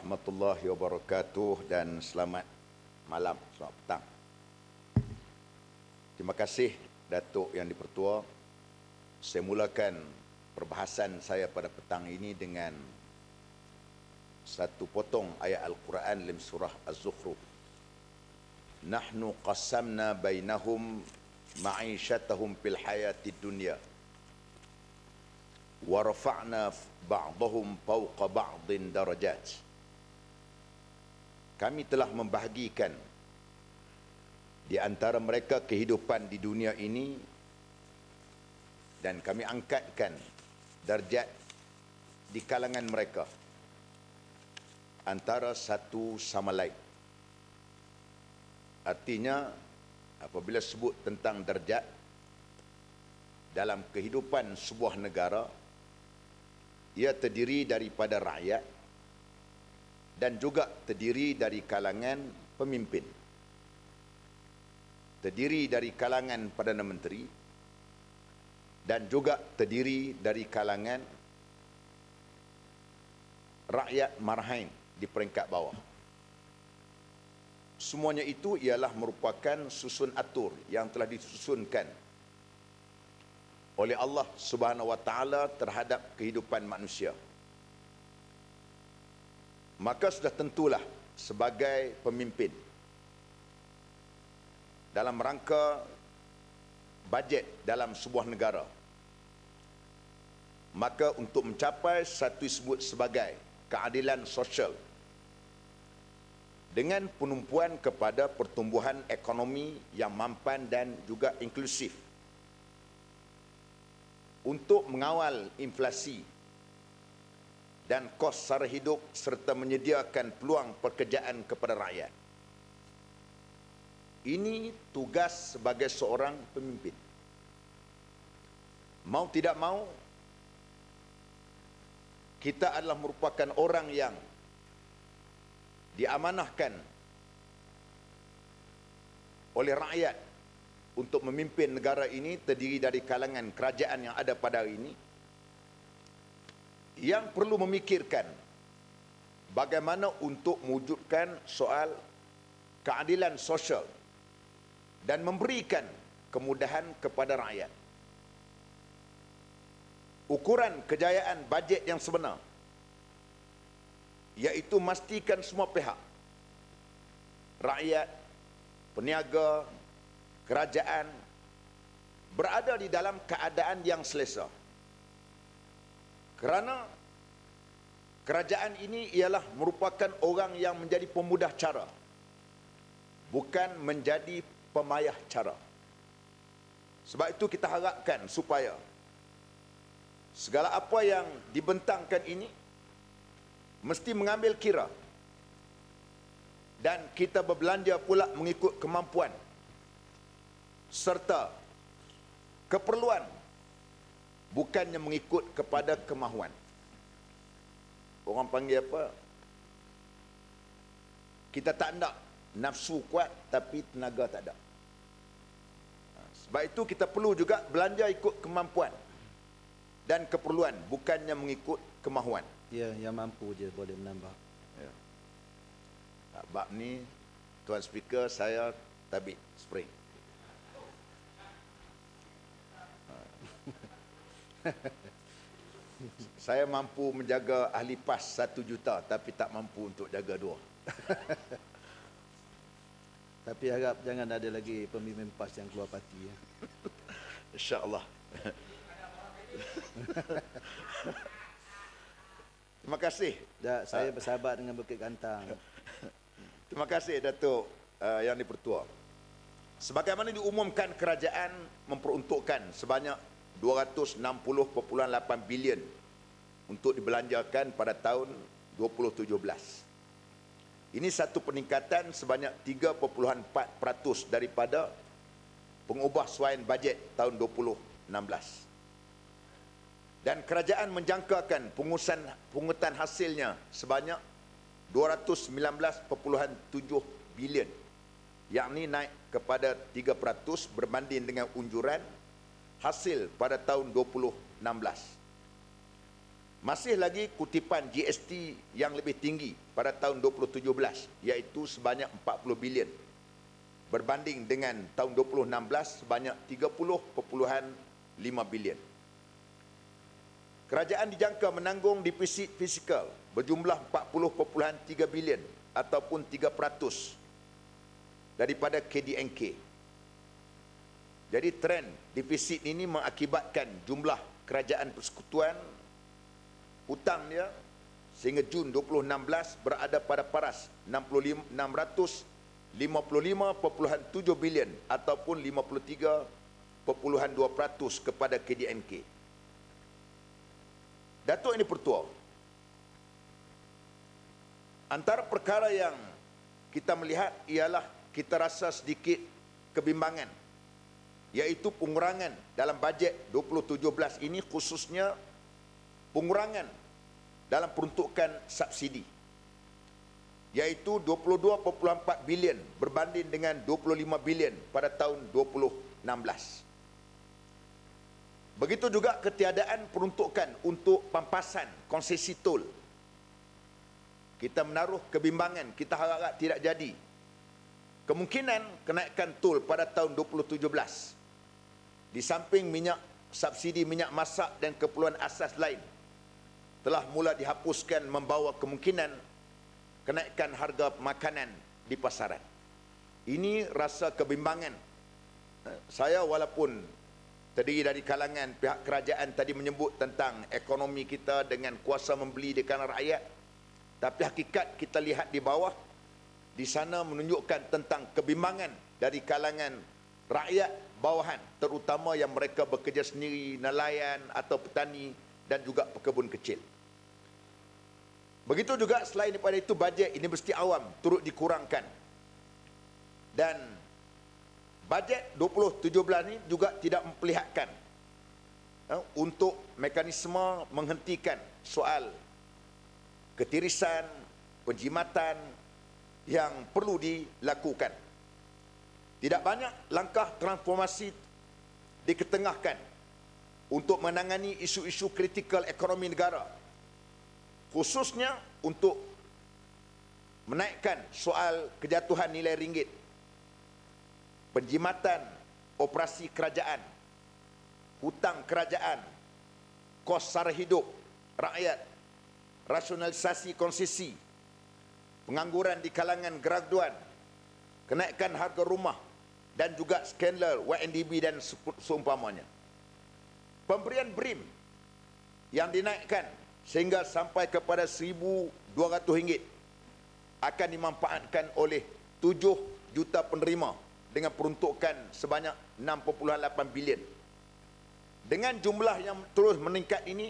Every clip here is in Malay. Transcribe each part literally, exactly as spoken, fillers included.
warahmatullahi wabarakatuh dan selamat malam, selamat petang. Terima kasih Datuk Yang Dipertua. Saya mulakan perbahasan saya pada petang ini dengan satu potong ayat Al-Quran dalam surah Az-Zukhruf. Nahnu qassamna bainahum ma'isyatahum fil hayatid dunya wa rafa'na ba'dahum fawqa ba'din darajat. Kami telah membahagikan di antara mereka kehidupan di dunia ini dan kami angkatkan darjat di kalangan mereka antara satu sama lain. Artinya apabila sebut tentang darjat dalam kehidupan sebuah negara, ia terdiri daripada rakyat dan juga terdiri dari kalangan pemimpin, terdiri dari kalangan Perdana Menteri dan juga terdiri dari kalangan rakyat marhain di peringkat bawah. Semuanya itu ialah merupakan susun atur yang telah disusunkan oleh Allah Subhanahu wa taala terhadap kehidupan manusia. Maka sudah tentulah sebagai pemimpin dalam rangka bajet dalam sebuah negara, maka untuk mencapai satu disebut sebagai keadilan sosial dengan penumpuan kepada pertumbuhan ekonomi yang mampan dan juga inklusif, untuk mengawal inflasi dan kos sara hidup serta menyediakan peluang pekerjaan kepada rakyat. Ini tugas sebagai seorang pemimpin. Mau tidak mau, kita adalah merupakan orang yang diamanahkan oleh rakyat untuk memimpin negara ini, terdiri dari kalangan kerajaan yang ada pada hari ini, yang perlu memikirkan bagaimana untuk mewujudkan soal keadilan sosial dan memberikan kemudahan kepada rakyat. Ukuran kejayaan bajet yang sebenar iaitu memastikan semua pihak, rakyat, peniaga, kerajaan berada di dalam keadaan yang selesa. Kerana kerajaan ini ialah merupakan orang yang menjadi pemudah cara, bukan menjadi pemayah cara. Sebab itu kita harapkan supaya segala apa yang dibentangkan ini mesti mengambil kira dan kita berbelanja pula mengikut kemampuan serta keperluan, bukannya mengikut kepada kemahuan. Orang panggil apa? Kita tak nak nafsu kuat tapi tenaga tak ada. Sebab itu kita perlu juga belanja ikut kemampuan dan keperluan, bukannya mengikut kemahuan. Ya, yang mampu je boleh menambah. Ya. Bab ni Tuan Speaker, saya tabik spring. Saya mampu menjaga ahli PAS satu juta tapi tak mampu untuk jaga dua. Tapi harap jangan ada lagi pemimpin PAS yang keluar parti ya. InsyaAllah. Terima kasih. Dah, saya bersahabat dengan Bukit Gantang. Terima kasih Datuk uh, Yang Dipertua. Sebagaimana diumumkan, kerajaan memperuntukkan sebanyak dua ratus enam puluh perpuluhan lapan bilion untuk dibelanjakan pada tahun dua ribu tujuh belas. Ini satu peningkatan sebanyak tiga perpuluhan empat peratus daripada pengubahsuaian bajet tahun dua ribu enam belas. Dan kerajaan menjangkakan pungutan pungutan hasilnya sebanyak dua ratus sembilan belas perpuluhan tujuh bilion, yakni naik kepada tiga peratus berbanding dengan unjuran hasil pada tahun dua ribu enam belas. Masih lagi kutipan G S T yang lebih tinggi pada tahun dua ribu tujuh belas, iaitu sebanyak empat puluh bilion. Berbanding dengan tahun dua ribu enam belas sebanyak tiga puluh perpuluhan lima bilion. Kerajaan dijangka menanggung defisit fiskal berjumlah empat puluh perpuluhan tiga bilion ataupun tiga peratus daripada K D N K. Jadi trend defisit ini mengakibatkan jumlah kerajaan persekutuan hutang dia sehingga Jun dua ribu enam belas berada pada paras enam ratus lima puluh lima perpuluhan tujuh bilion ataupun lima puluh tiga perpuluhan dua peratus kepada K D N K. Datuk Yang di-Pertua, antara perkara yang kita melihat ialah kita rasa sedikit kebimbangan, iaitu pengurangan dalam bajet dua ribu tujuh belas ini, khususnya pengurangan dalam peruntukan subsidi, iaitu dua puluh dua perpuluhan empat bilion berbanding dengan dua puluh lima bilion pada tahun dua ribu enam belas. Begitu juga ketiadaan peruntukan untuk pampasan konsesi tol. Kita menaruh kebimbangan, kita harap tidak jadi. Kemungkinan kenaikan tol pada tahun dua ribu tujuh belas, di samping minyak subsidi minyak masak dan keperluan asas lain, telah mula dihapuskan, membawa kemungkinan kenaikan harga makanan di pasaran. Ini rasa kebimbangan. Saya walaupun terdiri dari kalangan pihak kerajaan tadi menyebut tentang ekonomi kita dengan kuasa membeli di kalangan rakyat, tapi hakikat kita lihat di bawah, di sana menunjukkan tentang kebimbangan dari kalangan rakyat bawahan, terutama yang mereka bekerja sendiri, nelayan atau petani dan juga pekebun kecil. Begitu juga selain daripada itu, bajet universiti awam turut dikurangkan. Dan bajet dua ribu tujuh belas ini juga tidak memperlihatkan uh, untuk mekanisme menghentikan soal ketirisan, penjimatan yang perlu dilakukan. Tidak banyak langkah transformasi diketengahkan untuk menangani isu-isu kritikal ekonomi negara, khususnya untuk menaikkan soal kejatuhan nilai ringgit, penjimatan operasi kerajaan, hutang kerajaan, kos sara hidup rakyat, rasionalisasi konsesi, pengangguran di kalangan graduan, kenaikan harga rumah dan juga skandal Y N D B dan seumpamanya. Pemberian B R I M yang dinaikkan sehingga sampai kepada seribu dua ratus ringgit akan dimanfaatkan oleh tujuh juta penerima dengan peruntukan sebanyak enam perpuluhan lapan bilion. Dengan jumlah yang terus meningkat ini,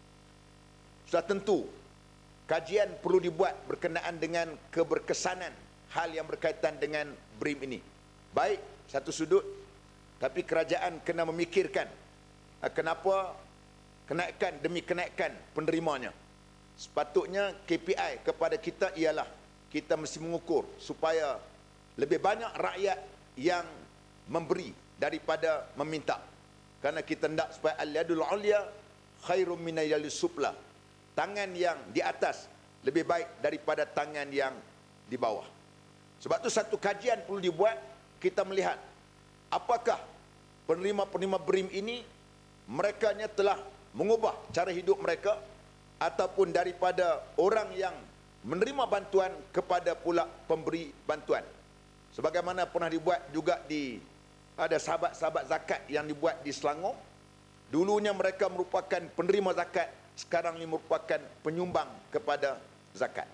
sudah tentu kajian perlu dibuat berkenaan dengan keberkesanan hal yang berkaitan dengan B R I M ini. Baik satu sudut, tapi kerajaan kena memikirkan kenapa kenaikan demi kenaikan penerimanya. Sepatutnya K P I kepada kita ialah kita mesti mengukur supaya lebih banyak rakyat yang memberi daripada meminta. Karena kita hendak supaya al-yadul ulya khairum minal yadis sufla. Tangan yang di atas lebih baik daripada tangan yang di bawah. Sebab itu satu kajian perlu dibuat, kita melihat apakah penerima-penerima B R I M ini merekanya telah mengubah cara hidup mereka ataupun daripada orang yang menerima bantuan kepada pula pemberi bantuan. Sebagaimana pernah dibuat juga di ada sahabat-sahabat zakat yang dibuat di Selangor. Dulunya mereka merupakan penerima zakat, sekarang ini merupakan penyumbang kepada zakat.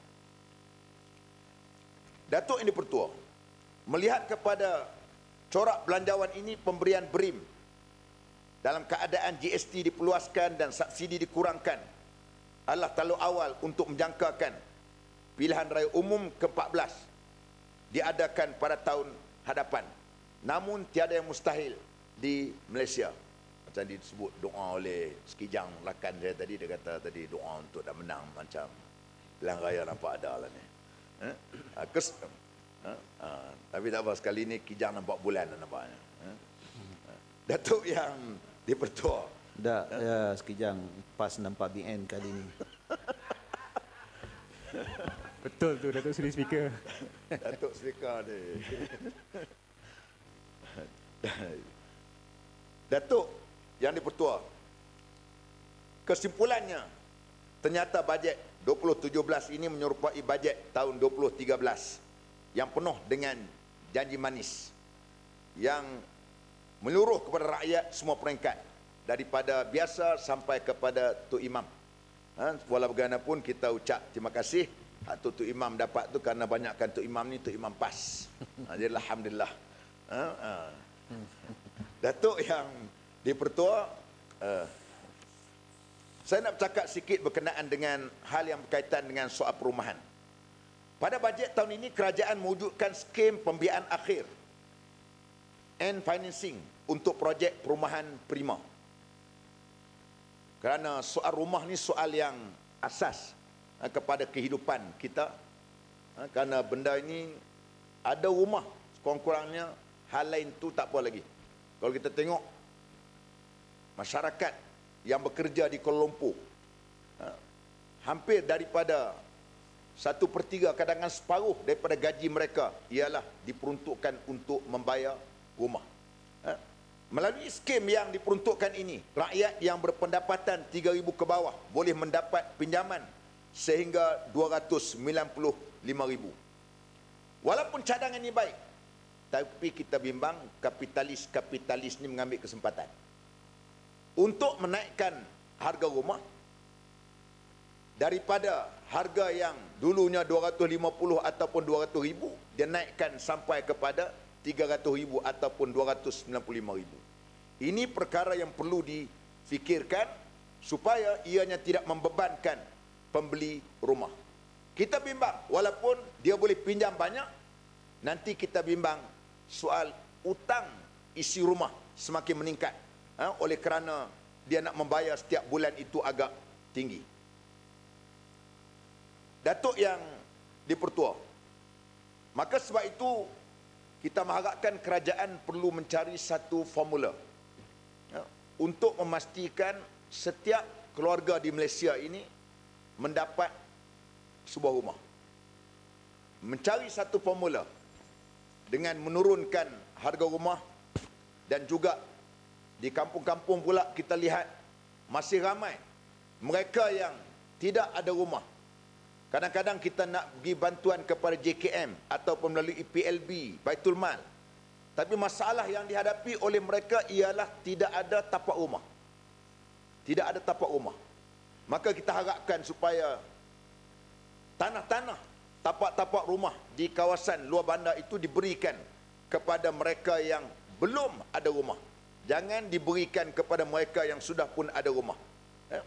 Datuk Yang di-Pertua, melihat kepada corak belanjawan ini, pemberian B R I M dalam keadaan G S T diperluaskan dan subsidi dikurangkan adalah taluk awal untuk menjangkakan pilihan raya umum ke empat belas diadakan pada tahun hadapan. Namun tiada yang mustahil di Malaysia. Macam disebut doa oleh Sekijang Lakan saya tadi, dia kata tadi doa untuk dah menang macam pilihan raya nampak ada lah ni. Ha? Kes, ha? Ha. Tapi tak apa, sekali ni Kijang nampak bulan nampaknya. Ha? Datuk Yang di-Pertua, Tak, ya, sekejang PAS nampak B N kali ni. Betul tu Datuk Seri Speaker. Datuk Speaker ni. Datuk Yang di-Pertua, kesimpulannya, ternyata bajet dua ribu tujuh belas ini menyerupai bajet tahun dua ribu tiga belas yang penuh dengan janji manis yang meluruh kepada rakyat semua peringkat, daripada biasa sampai kepada Tok Imam. Ha, walau bagaimanapun kita ucap terima kasih. Hak tu Tok Imam dapat tu kerana banyakkan Tok Imam ni Tok Imam PAS. Ha, jadi alhamdulillah. Ha, ha. Datuk Yang di-Pertua, uh, saya nak bercakap sikit berkenaan dengan hal yang berkaitan dengan soal perumahan. Pada bajet tahun ini, kerajaan mewujudkan skim pembiayaan akhir and financing untuk projek perumahan prima. Kerana soal rumah ni soal yang asas ha, kepada kehidupan kita. Ha, kerana benda ini ada rumah, sekurang-kurangnya hal lain tu tak apa lagi. Kalau kita tengok masyarakat yang bekerja di Kuala Lumpur, ha, hampir daripada satu per tiga, kadang-kadang separuh daripada gaji mereka ialah diperuntukkan untuk membayar rumah. Ha, melalui skim yang diperuntukkan ini, rakyat yang berpendapatan tiga ribu ke bawah boleh mendapat pinjaman sehingga dua ratus sembilan puluh lima ribu. Walaupun cadangan ini baik, tapi kita bimbang kapitalis-kapitalis ini mengambil kesempatan untuk menaikkan harga rumah daripada harga yang dulunya dua ratus lima puluh ataupun dua ratus ribu, dia naikkan sampai kepada tiga ratus ribu ataupun dua ratus sembilan puluh lima ribu. Ini perkara yang perlu difikirkan supaya ianya tidak membebankan pembeli rumah. Kita bimbang, walaupun dia boleh pinjam banyak, nanti kita bimbang soal utang isi rumah semakin meningkat, ha, oleh kerana dia nak membayar setiap bulan itu agak tinggi. Datuk Yang di-Pertua, maka sebab itu kita mengharapkan kerajaan perlu mencari satu formula, ya, untuk memastikan setiap keluarga di Malaysia ini mendapat sebuah rumah. Mencari satu formula dengan menurunkan harga rumah, dan juga di kampung-kampung pula kita lihat masih ramai mereka yang tidak ada rumah. Kadang-kadang kita nak bagi bantuan kepada J K M ataupun melalui P L B, Baitul Mal, tapi masalah yang dihadapi oleh mereka ialah tidak ada tapak rumah. Tidak ada tapak rumah. Maka kita harapkan supaya tanah-tanah, tapak-tapak rumah di kawasan luar bandar itu diberikan kepada mereka yang belum ada rumah. Jangan diberikan kepada mereka yang sudah pun ada rumah. Ya.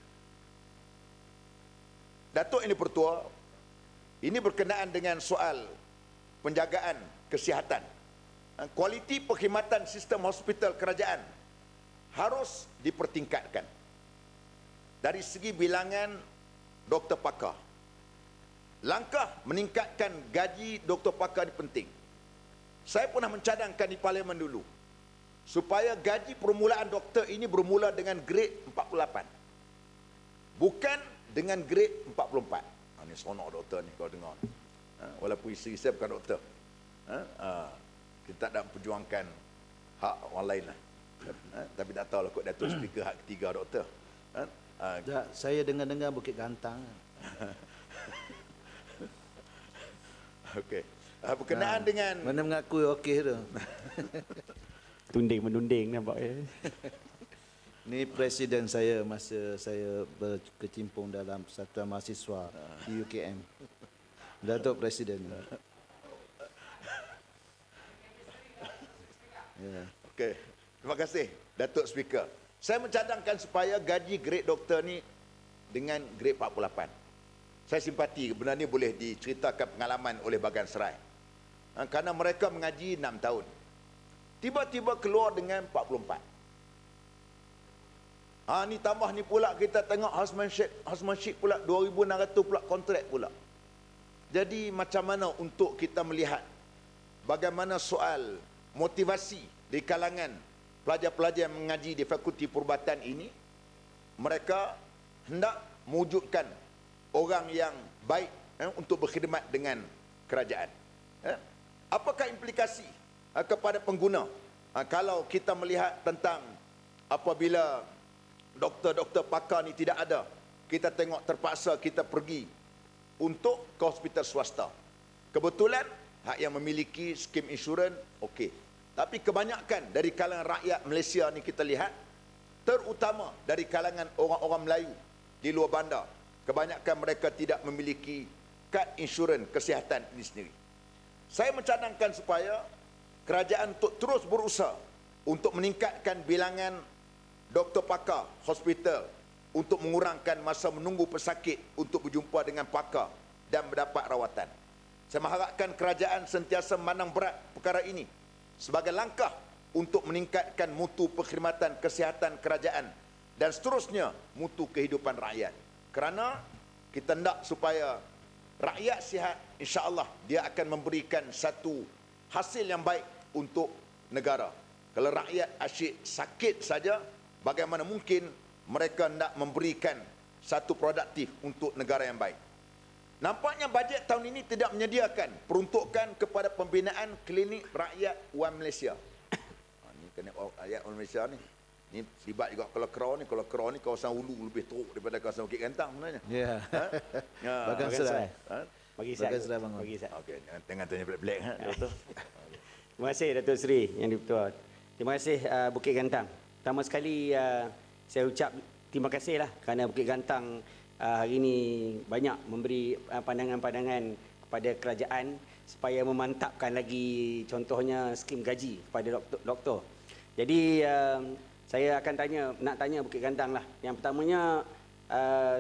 Datuk Yang di-Pertua, ini berkenaan dengan soal penjagaan kesihatan. Kualiti perkhidmatan sistem hospital kerajaan harus dipertingkatkan. Dari segi bilangan doktor pakar, langkah meningkatkan gaji doktor pakar ini penting. Saya pernah mencadangkan di Parlimen dulu, supaya gaji permulaan doktor ini bermula dengan grade empat puluh lapan, bukan dengan grade empat puluh empat. Ha, ni sonok doktor ni kau dengar. Ha, walaupun isteri saya bukan doktor. Ha, ha, kita tak nak perjuangkan hak orang lain lah. Ha, tapi tak tahu lah kot Datuk Speaker hak ketiga doktor. Ha, ha, Tak, saya dengar-dengar Bukit Gantang. Okey. Ha, berkenaan Ha, dengan mana mengakui okey tu. Tunding-menunding nampak ya. Ni presiden saya masa saya berkecimpung dalam Persatuan Mahasiswa di U K M. Datuk Presiden. Ya. Okey. Terima kasih Datuk Speaker. Saya mencadangkan supaya gaji grade doktor ni dengan grade empat puluh lapan. Saya simpati benda ni boleh diceritakan pengalaman oleh Bagan Serai. Ha, kerana mereka mengaji enam tahun. Tiba-tiba keluar dengan empat puluh empat. Ha, ni tambah ni pula kita tengok housemanship, housemanship pula dua ribu enam ratus pula kontrak pula. Jadi macam mana untuk kita melihat bagaimana soal motivasi di kalangan pelajar-pelajar yang mengaji di Fakulti Perubatan ini, mereka hendak mewujudkan orang yang baik eh, untuk berkhidmat dengan kerajaan. Eh? Apakah implikasi eh, kepada pengguna eh, kalau kita melihat tentang apabila doktor-doktor pakar ni tidak ada, kita tengok terpaksa kita pergi untuk ke hospital swasta. Kebetulan hak yang memiliki skim insurans, okey. Tapi kebanyakan dari kalangan rakyat Malaysia ni kita lihat, terutama dari kalangan orang-orang Melayu di luar bandar, kebanyakan mereka tidak memiliki kad insurans kesihatan ini sendiri. Saya mencadangkan supaya kerajaan untuk terus berusaha untuk meningkatkan bilangan doktor pakar hospital untuk mengurangkan masa menunggu pesakit untuk berjumpa dengan pakar dan mendapat rawatan. Saya mengharapkan kerajaan sentiasa memandang berat perkara ini sebagai langkah untuk meningkatkan mutu perkhidmatan kesihatan kerajaan dan seterusnya mutu kehidupan rakyat. Kerana kita hendak supaya rakyat sihat, insya-Allah dia akan memberikan satu hasil yang baik untuk negara. Kalau rakyat asyik sakit saja, bagaimana mungkin mereka hendak memberikan satu produktif untuk negara yang baik. Nampaknya bajet tahun ini tidak menyediakan peruntukan kepada pembinaan klinik rakyat Wan Malaysia. Ha, ni kena rakyat Wan Malaysia ni. Ni libat juga kalau Kerau ni, kalau Kerau ni kawasan hulu lebih teruk daripada kawasan Bukit Gantang sebenarnya. Ya. Ha? Ya. Bagan Serai. Ha? Bagi saya. Bagan Serai bangun. Bagi saya. Okey, tengah tanya black-black ha, doktor. Terima kasih Datuk Seri Yang di-Pertua. Terima kasih uh, Bukit Gantang. Pertama sekali uh, saya ucap terima kasihlah kerana Bukit Gantang uh, hari ini banyak memberi uh, pandangan-pandangan kepada kerajaan supaya memantapkan lagi contohnya skim gaji kepada doktor. doktor. Jadi uh, saya akan tanya, nak tanya Bukit Gantang lah. Yang pertamanya uh,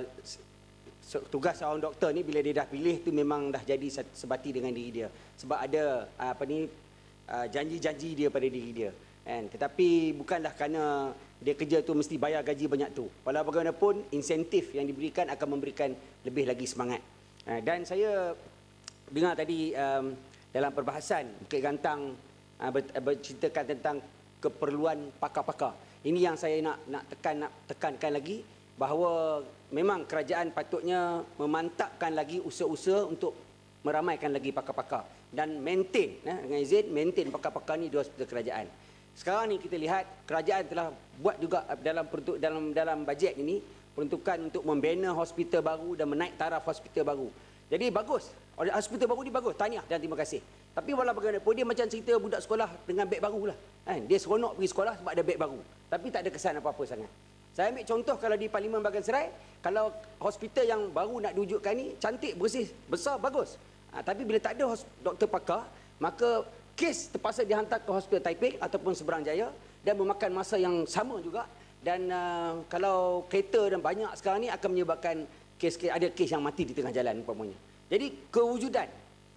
tugas seorang doktor ni bila dia dah pilih tu memang dah jadi sebati dengan diri dia. Sebab ada uh, apa ni uh, janji-janji dia pada diri dia. Kan? Tetapi bukanlah kerana dia kerja tu mesti bayar gaji banyak tu. Walau bagaimanapun insentif yang diberikan akan memberikan lebih lagi semangat. Dan saya dengar tadi um, dalam perbahasan Bukit Gantang uh, berceritakan tentang keperluan pakar-pakar. Ini yang saya nak nak tekan nak tekankan lagi, bahawa memang kerajaan patutnya memantapkan lagi usaha-usaha untuk meramaikan lagi pakar-pakar dan maintain eh, dengan izin maintain pakar-pakar ni di hospital kerajaan. Sekarang ni kita lihat kerajaan telah buat juga dalam peruntuk, dalam dalam bajet ini peruntukan untuk membina hospital baru dan menaik taraf hospital baru. Jadi bagus. Hospital baru ni bagus. Tahniah dan terima kasih. Tapi walau bagaimanapun dia macam cerita budak sekolah dengan beg baru lah. Kan? Dia seronok pergi sekolah sebab ada beg baru. Tapi tak ada kesan apa-apa sangat. Saya ambil contoh kalau di Parlimen Bagan Serai, kalau hospital yang baru nak diwujudkan ni cantik, bersih, besar, bagus. Ha, tapi bila tak ada doktor pakar, maka kes terpaksa dihantar ke hospital Taiping ataupun Seberang Jaya dan memakan masa yang sama juga. Dan uh, kalau kereta dan banyak sekarang ni akan menyebabkan kes-kes, ada kes yang mati di tengah jalan umpamanya. Jadi kewujudan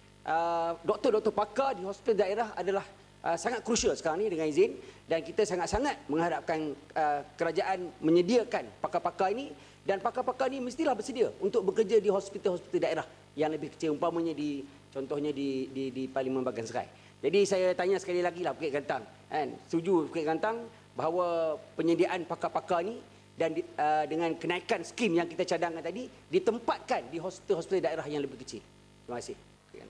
uh, doktor-doktor pakar di hospital daerah adalah uh, sangat krusial sekarang ni dengan izin, dan kita sangat-sangat mengharapkan uh, kerajaan menyediakan pakar-pakar ini, dan pakar-pakar ini mestilah bersedia untuk bekerja di hospital-hospital daerah yang lebih kecil, umpamanya di contohnya di di, di Parlimen Bagan Serai. Jadi saya tanya sekali lagi lah Bukit Gantang, kan? Setuju Bukit Gantang bahawa penyediaan pakar-pakar ni dan di, uh, dengan kenaikan skim yang kita cadangkan tadi ditempatkan di hospital-hospital daerah yang lebih kecil. Terima kasih.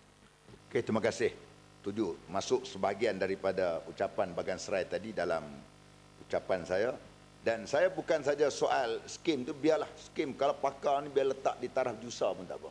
Okey, terima kasih. Setuju. Masuk sebahagian daripada ucapan Bagan Serai tadi dalam ucapan saya. Dan saya bukan saja soal skim tu, biarlah skim kalau pakar ni biar letak di taraf jusa pun tak apa.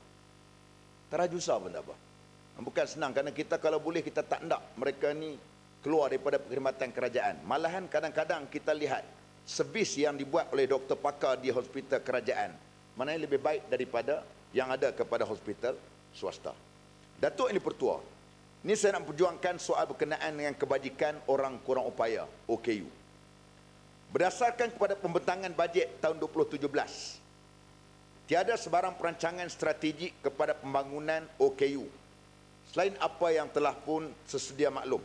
Taraf jusa pun tak apa. Bukan senang kerana kita kalau boleh kita tak hendak mereka ni keluar daripada perkhidmatan kerajaan. Malahan kadang-kadang kita lihat servis yang dibuat oleh doktor pakar di hospital kerajaan mana yang lebih baik daripada yang ada kepada hospital swasta. Datuk Yang di-Pertua, ini saya nak perjuangkan soal berkenaan dengan kebajikan orang kurang upaya O K U. Berdasarkan kepada pembentangan bajet tahun dua ribu tujuh belas, tiada sebarang perancangan strategik kepada pembangunan O K U selain apa yang telah pun sesedia maklum.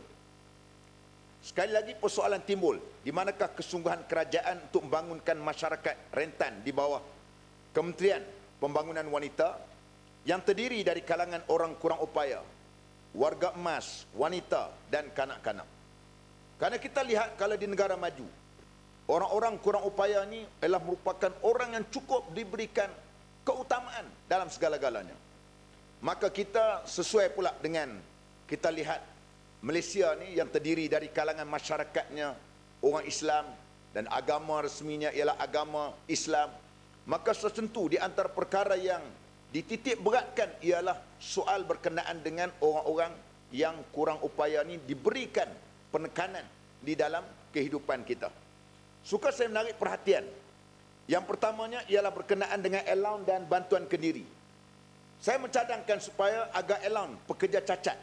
Sekali lagi persoalan timbul, di manakah kesungguhan kerajaan untuk membangunkan masyarakat rentan di bawah Kementerian Pembangunan Wanita yang terdiri dari kalangan orang kurang upaya, warga emas, wanita dan kanak-kanak. Karena kita lihat kalau di negara maju, orang-orang kurang upaya ni adalah merupakan orang yang cukup diberikan keutamaan dalam segala-galanya. Maka kita sesuai pula dengan kita lihat Malaysia ni yang terdiri dari kalangan masyarakatnya orang Islam dan agama resminya ialah agama Islam. Maka setentu di antara perkara yang dititik beratkan ialah soal berkenaan dengan orang-orang yang kurang upaya ni diberikan penekanan di dalam kehidupan kita. Suka saya menarik perhatian. Yang pertamanya ialah berkenaan dengan allowance dan bantuan kendiri. Saya mencadangkan supaya agar allowance pekerja cacat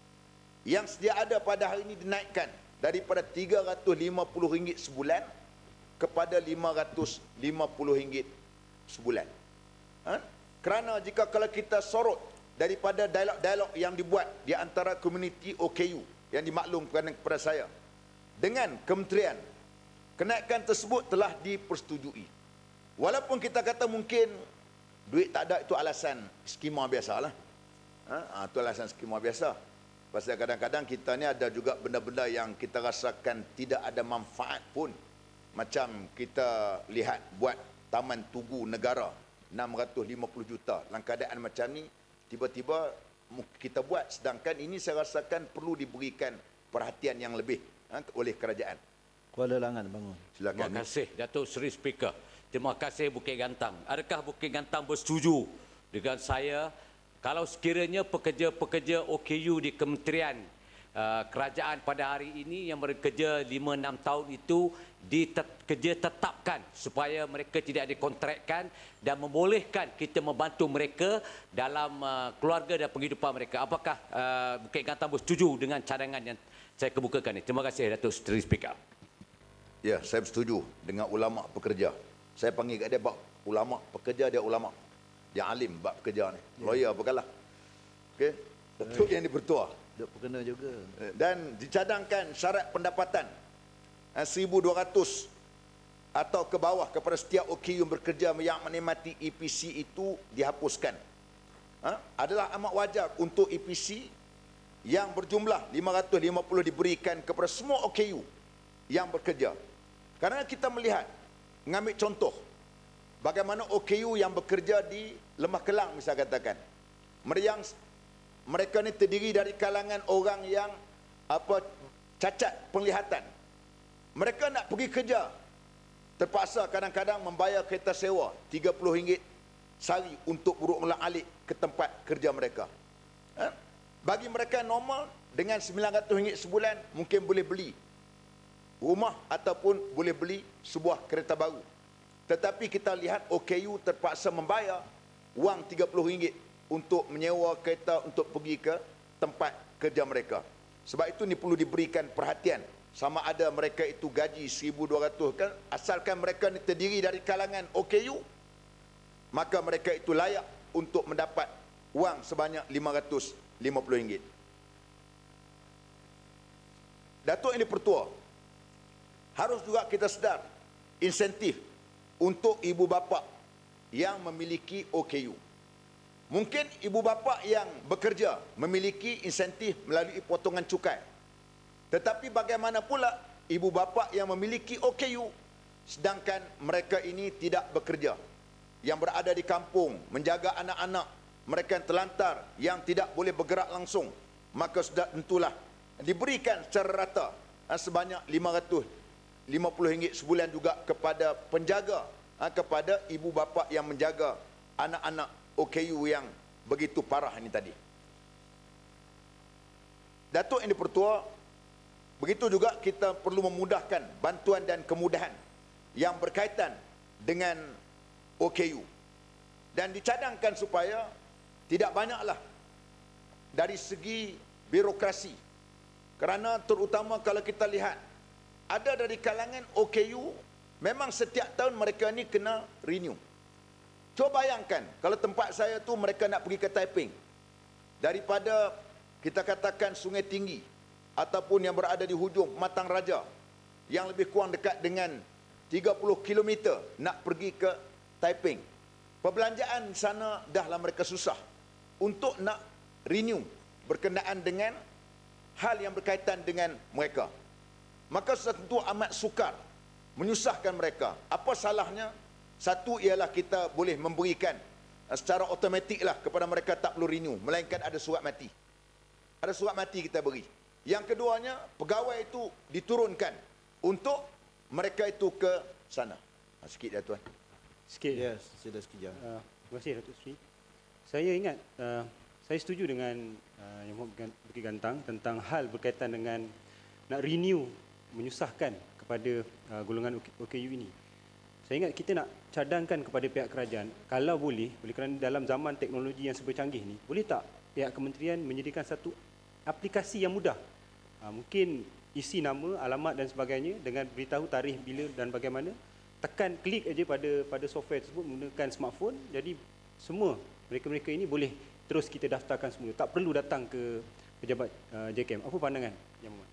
yang sedia ada pada hari ini dinaikkan daripada tiga ratus lima puluh ringgit sebulan kepada lima ratus lima puluh ringgit sebulan. Ha? Kerana jika kalau kita sorot daripada dialog-dialog yang dibuat di antara komuniti O K U yang dimaklumkan kepada saya dengan kementerian, kenaikan tersebut telah dipersetujui. Walaupun kita kata mungkin duit tak ada itu alasan skema biasalah. Ha, itu alasan skema biasa. Pasal kadang-kadang kita ni ada juga benda-benda yang kita rasakan tidak ada manfaat pun. Macam kita lihat buat Taman Tugu Negara enam ratus lima puluh juta. Dalam keadaan macam ni tiba-tiba kita buat, sedangkan ini saya rasakan perlu diberikan perhatian yang lebih ha, oleh kerajaan. Kuala Langan bangun. Silakan. Terima kasih Datuk Seri Speaker. Terima kasih Bukit Gantang. Adakah Bukit Gantang bersetuju dengan saya kalau sekiranya pekerja-pekerja O K U di Kementerian uh, Kerajaan pada hari ini yang bekerja lima enam tahun itu dikerja tetapkan supaya mereka tidak dikontrakkan dan membolehkan kita membantu mereka dalam uh, keluarga dan penghidupan mereka. Apakah uh, Bukit Gantang bersetuju dengan cadangan yang saya kemukakan ini? Terima kasih Datuk Seri Speaker. Ya, saya bersetuju dengan ulama pekerja. Saya panggil kat dia bab ulama pekerja, dia ulama. Yang alim bab pekerja ni. Ya. Lawyer apa kalah. Okey. Datuk Yang di-Pertua. Duk berkena juga. Dan dicadangkan syarat pendapatan seribu dua ratus atau ke bawah kepada setiap O K U yang bekerja yang menikmati E P C itu dihapuskan. Ha? Adalah amat wajar untuk E P C yang berjumlah lima ratus lima puluh diberikan kepada semua O K U yang bekerja. Karena kita melihat, mengambil contoh, bagaimana O K U yang bekerja di Lembah Kelang misalnya katakan. Mereka, mereka ni terdiri dari kalangan orang yang apa cacat penglihatan. Mereka nak pergi kerja, terpaksa kadang-kadang membayar kereta sewa tiga puluh ringgit sehari untuk berulang-alik ke tempat kerja mereka. Ha? Bagi mereka normal, dengan sembilan ratus ringgit sebulan, mungkin boleh beli rumah ataupun boleh beli sebuah kereta baru. Tetapi kita lihat O K U terpaksa membayar wang tiga puluh ringgit untuk menyewa kereta untuk pergi ke tempat kerja mereka. Sebab itu ni perlu diberikan perhatian. Sama ada mereka itu gaji seribu dua ratus kan, asalkan mereka ni terdiri dari kalangan O K U, maka mereka itu layak untuk mendapat wang sebanyak lima ratus lima puluh ringgit. Datuk Yang di-Pertua, harus juga kita sedar insentif untuk ibu bapa yang memiliki O K U. Mungkin ibu bapa yang bekerja memiliki insentif melalui potongan cukai. Tetapi bagaimana pula ibu bapa yang memiliki O K U sedangkan mereka ini tidak bekerja, yang berada di kampung menjaga anak-anak mereka yang terlantar, yang tidak boleh bergerak langsung, maka sudah tentulah diberikan secara rata sebanyak lima ratus lima puluh ringgit sebulan juga kepada penjaga, kepada ibu bapa yang menjaga anak-anak O K U yang begitu parah ini tadi. Datuk Yang di-Pertua, begitu juga kita perlu memudahkan bantuan dan kemudahan yang berkaitan dengan O K U. Dan dicadangkan supaya tidak banyaklah dari segi birokrasi. Kerana terutama kalau kita lihat, ada dari kalangan O K U, memang setiap tahun mereka ni kena renew. Cuba bayangkan, kalau tempat saya tu mereka nak pergi ke Taiping, daripada kita katakan Sungai Tinggi, ataupun yang berada di hujung Matang Raja, yang lebih kurang dekat dengan tiga puluh kilometer nak pergi ke Taiping. Perbelanjaan di sana dahlah mereka susah untuk nak renew berkenaan dengan hal yang berkaitan dengan mereka. maka tentu amat sukar, menyusahkan mereka. Apa salahnya? Satu ialah kita boleh memberikan secara automatik lah kepada mereka, tak perlu renew, melainkan ada surat mati. Ada surat mati kita beri. Yang keduanya, pegawai itu diturunkan untuk mereka itu ke sana. Ha, sikit dah Tuan. Sikit. Ya, sila sekejap. Uh, terima kasih Datuk Seri. Saya ingat, uh, saya setuju dengan uh, Yang Mohd Bukit Gantang tentang hal berkaitan dengan nak renew, menyusahkan kepada uh, golongan O K U ini. Saya ingat kita nak cadangkan kepada pihak kerajaan, kalau boleh, oleh kerana dalam zaman teknologi yang serba canggih ni, boleh tak pihak kementerian menyediakan satu aplikasi yang mudah. Uh, mungkin isi nama, alamat dan sebagainya dengan beritahu tarikh bila dan bagaimana. Tekan klik aja pada pada software tersebut menggunakan smartphone. Jadi semua mereka-mereka ini boleh terus kita daftarkan semula. Tak perlu datang ke pejabat uh, J K M. Apa pandangan Yang Mohd?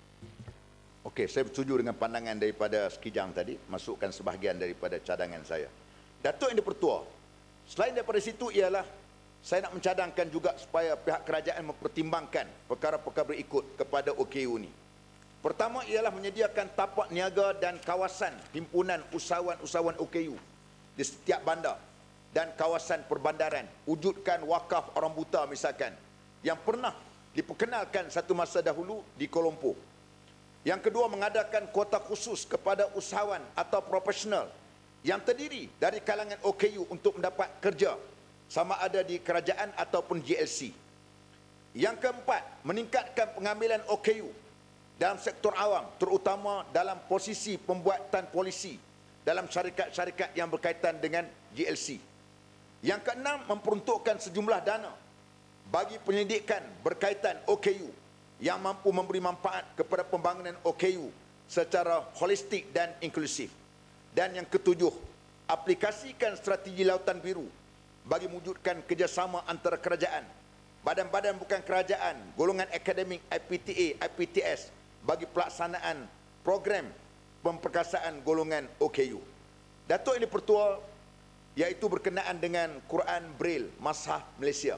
Okey, saya setuju dengan pandangan daripada Sekijang tadi, masukkan sebahagian daripada cadangan saya. Datuk Yang di-Pertua, selain daripada situ ialah saya nak mencadangkan juga supaya pihak kerajaan mempertimbangkan perkara-perkara berikut kepada O K U ni. Pertama ialah menyediakan tapak niaga dan kawasan himpunan usahawan-usahawan O K U di setiap bandar dan kawasan perbandaran. Wujudkan wakaf orang buta misalkan, yang pernah diperkenalkan satu masa dahulu di Kuala Lumpur. Yang kedua, mengadakan kuota khusus kepada usahawan atau profesional yang terdiri dari kalangan O K U untuk mendapat kerja, sama ada di kerajaan ataupun J L C. Yang keempat, meningkatkan pengambilan O K U dalam sektor awam, terutama dalam posisi pembuatan polisi dalam syarikat-syarikat yang berkaitan dengan J L C. Yang keenam, memperuntukkan sejumlah dana bagi penyelidikan berkaitan O K U yang mampu memberi manfaat kepada pembangunan O K U secara holistik dan inklusif. Dan yang ketujuh, aplikasikan strategi Lautan Biru bagi mewujudkan kerjasama antara kerajaan, badan-badan bukan kerajaan, golongan akademik I P T A, I P T S bagi pelaksanaan program pemperkasaan golongan O K U. Datuk Yang di-Pertua, iaitu berkenaan dengan Quran Braille Mashaf Malaysia.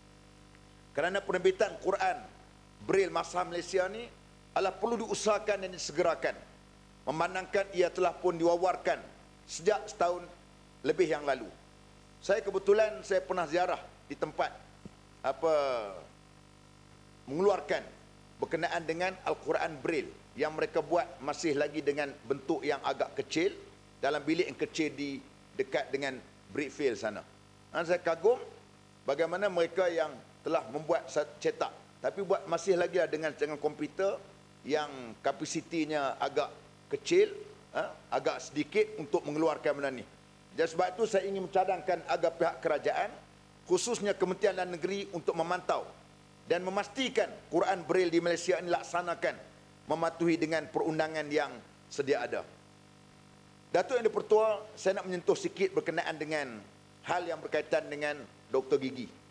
Kerana penerbitan Quran Braille Mashaf Malaysia ni adalah perlu diusahakan dan disegerakan, memandangkan ia telah pun diwawarkan sejak setahun lebih yang lalu. Saya kebetulan saya pernah ziarah di tempat apa mengeluarkan berkenaan dengan Al-Quran Braille yang mereka buat masih lagi dengan bentuk yang agak kecil dalam bilik yang kecil di dekat dengan Brickfield sana. Dan saya kagum bagaimana mereka yang telah membuat cetak, tapi buat masih lagi lah dengan dengan komputer yang kapasitinya agak kecil, ha, agak sedikit untuk mengeluarkan benda ni. Jadi sebab itu saya ingin mencadangkan agar pihak kerajaan, khususnya Kementerian Dalam Negeri, untuk memantau dan memastikan Quran Braille di Malaysia ini laksanakan mematuhi dengan perundangan yang sedia ada. Datuk Yang di-Pertua, saya nak menyentuh sikit berkenaan dengan hal yang berkaitan dengan doktor gigi.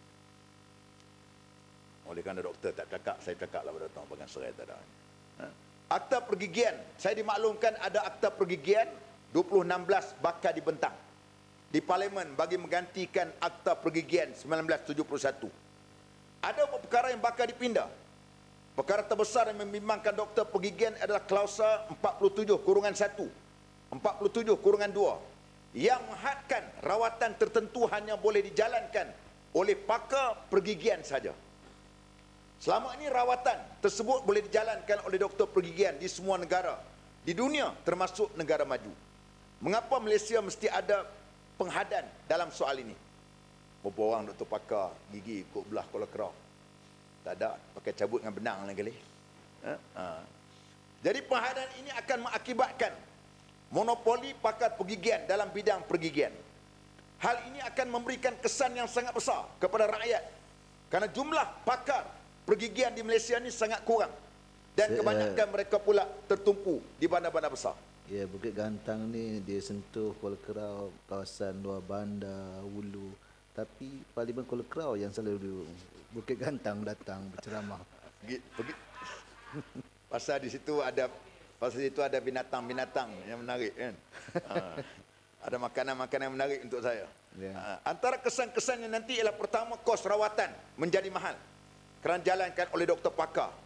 Oleh kerana doktor tak cakap, saya cakap lah pada tuan bagian serai tak ada. Ha? Akta pergigian, saya dimaklumkan ada akta pergigian dua ribu enam belas bakal dibentang di Parlimen bagi menggantikan akta pergigian seribu sembilan ratus tujuh puluh satu. Ada beberapa perkara yang bakal dipindah. Perkara terbesar yang membimbangkan doktor pergigian adalah klausa empat puluh tujuh kurungan satu, empat puluh tujuh kurungan dua yang menghadkan rawatan tertentu hanya boleh dijalankan oleh pakar pergigian saja. Selama ini rawatan tersebut boleh dijalankan oleh doktor pergigian di semua negara di dunia termasuk negara maju. Mengapa Malaysia mesti ada penghadan dalam soal ini? Berapa orang doktor pakar gigi ikut belah Kuala Kerau? Tak ada, pakai cabut dengan benang lagi kali. Ha? Ha. Jadi penghadan ini akan mengakibatkan monopoli pakar pergigian dalam bidang pergigian. Hal ini akan memberikan kesan yang sangat besar kepada rakyat kerana jumlah pakar pergigian di Malaysia ni sangat kurang dan kebanyakan mereka pula tertumpu di bandar-bandar besar. Ya, Bukit Gantang ni dia sentuh Kuala Kerau, kawasan luar bandar, hulu. Tapi Parlimen Kuala Kerau yang selalu Bukit Gantang datang berceramah. Pergi, pergi. Pasal di situ ada pasal di situ ada binatang-binatang yang menarik kan. Ha. Ada makanan-makanan yang menarik untuk saya. Ya. Ha. Antara kesan-kesannya nanti ialah pertama, kos rawatan menjadi mahal kerana jalankan oleh doktor pakar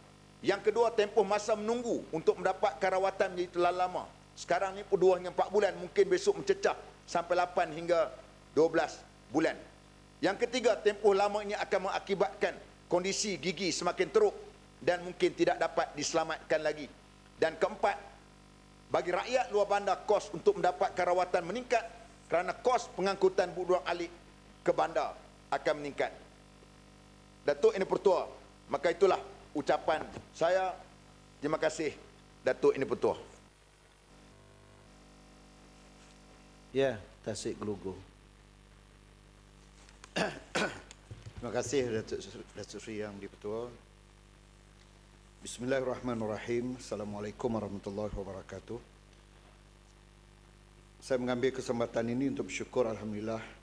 Yang kedua, tempoh masa menunggu untuk mendapatkan rawatan menjadi terlalu lama. Sekarang ni pun dua hingga empat bulan, mungkin besok mencecah sampai lapan hingga dua belas bulan. Yang ketiga, tempoh lama ini akan mengakibatkan kondisi gigi semakin teruk dan mungkin tidak dapat diselamatkan lagi. Dan keempat, bagi rakyat luar bandar, kos untuk mendapatkan rawatan meningkat kerana kos pengangkutan budak alik ke bandar akan meningkat. Datuk Ini Pertua, maka itulah ucapan saya. Terima kasih, Datuk Ini Pertua. Ya, Tasik Gelugur. Terima kasih Datuk Datuk Seri Yang di-Pertua. Bismillahirrahmanirrahim. Assalamualaikum warahmatullahi wabarakatuh. Saya mengambil kesempatan ini untuk bersyukur alhamdulillah